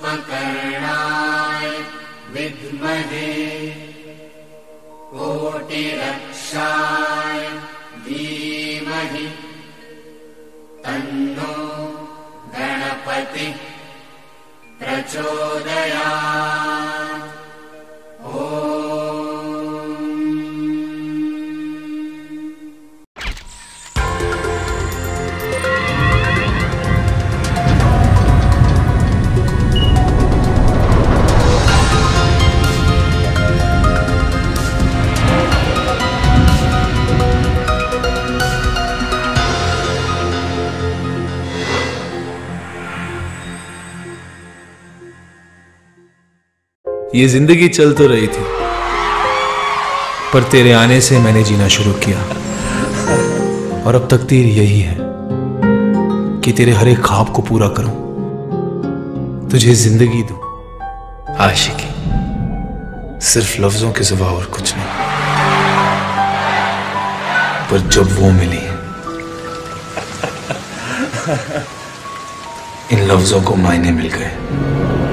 उपकरणाय विद्महे कोटिरक्षाय धीमहि तन्नो गणपति प्रचोदयात्। ये जिंदगी चल तो रही थी, पर तेरे आने से मैंने जीना शुरू किया। और अब तकदीर यही है कि तेरे हर एक ख्वाब को पूरा करूं, तुझे जिंदगी दूं। आशिकी सिर्फ लफ्जों के सिवा और कुछ नहीं, पर जब वो मिली इन लफ्जों को मायने मिल गए।